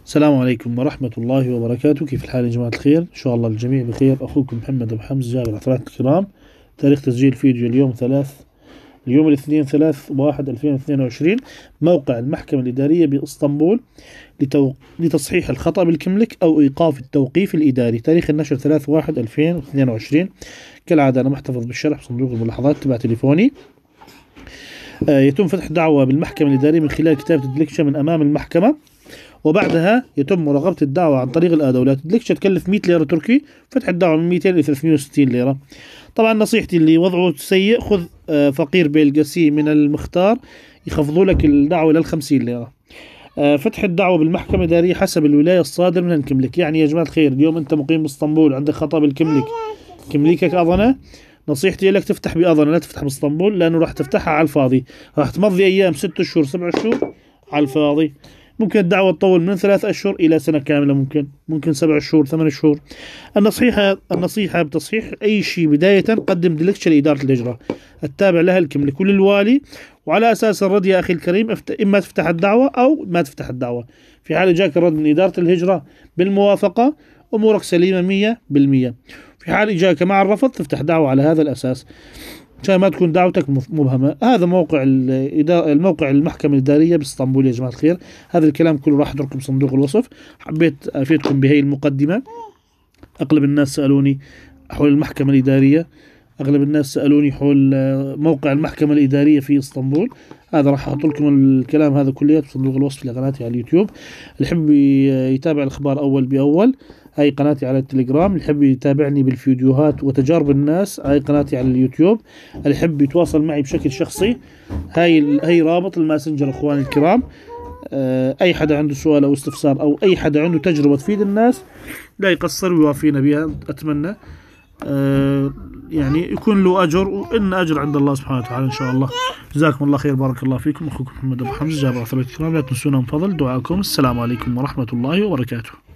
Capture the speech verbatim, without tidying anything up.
السلام عليكم ورحمة الله وبركاته. كيف الحال يا جماعة الخير؟ إن شاء الله الجميع بخير. أخوكم محمد أبو حمزة جابر العطرات الكرام. تاريخ تسجيل فيديو اليوم ثلاث اليوم الاثنين ثلاث واحد ألفين واثنين وعشرين. موقع المحكمة الإدارية بإسطنبول لتو... لتصحيح الخطأ بالكملك أو إيقاف التوقيف الإداري. تاريخ النشر ثلاث واحد ألفين واثنين وعشرين. كالعادة أنا محتفظ بالشرح بصندوق الملاحظات تبع تليفوني. آه يتم فتح دعوة بالمحكمة الإدارية من خلال كتابة الدلكشة من أمام المحكمة، وبعدها يتم مراقبة الدعوة عن طريق الأدولات. الدلكشة تكلف مئة ليرة تركي، فتح الدعوة من مئتين إلى ثلاثمئة وستين ليرة. طبعا نصيحتي اللي وضعه سيء، خذ آه فقير بيلقاسي من المختار يخفضوا لك الدعوة إلى خمسين ليرة. آه فتح الدعوة بالمحكمة الإدارية حسب الولاية الصادر من الكملك. يعني يا جماعة الخير، اليوم أنت مقيم باسطنبول عندك خطأ بالكملك، كمليكك أظنة، نصيحتي لك تفتح بأظنة، لا تفتح باسطنبول، لأنه راح تفتحها على الفاضي، راح تمضي أيام ست شهور سبع شهور على الفاضي. ممكن الدعوة تطول من ثلاث أشهر إلى سنة كاملة، ممكن ممكن سبع شهور ثمان شهور. النصيحة النصيحة بتصحيح أي شيء بداية قدم دلكشة لإدارة الهجرة التابع لها الكملك وللوالي، وعلى أساس الرد يا أخي الكريم إما تفتح الدعوة أو ما تفتح الدعوة. في حال جاك الرد من إدارة الهجرة بالموافقة أمورك سليمة مية بالمية. في حال إجاك مع الرفض تفتح دعوة على هذا الأساس عشان ما تكون دعوتك مبهمة. هذا موقع الموقع المحكمة الإدارية باسطنبول يا جماعة الخير. هذا الكلام كله راح أتركه بصندوق الوصف. حبيت أفيدكم بهي المقدمة. أغلب الناس سألوني حول المحكمة الإدارية، أغلب الناس سألوني حول موقع المحكمة الإدارية في اسطنبول. هذا راح أحط لكم الكلام هذا كله بصندوق الوصف لقناتي على اليوتيوب. اللي يحب يتابع الأخبار أول بأول هاي قناتي على التليجرام. اللي يحب يتابعني بالفيديوهات وتجارب الناس هاي قناتي على اليوتيوب. اللي يحب يتواصل معي بشكل شخصي هاي هاي رابط الماسنجر اخواني الكرام. اي حدا عنده سؤال او استفسار او اي حدا عنده تجربة تفيد الناس لا يقصر ويوافينا بها. اتمنى أه يعني يكون له اجر، وان اجر عند الله سبحانه وتعالى ان شاء الله. جزاكم الله خير، بارك الله فيكم. اخوكم محمد ابو حمزه جابر العطرات الكرام. لا تنسونا من فضل دعاءكم. السلام عليكم ورحمة الله وبركاته.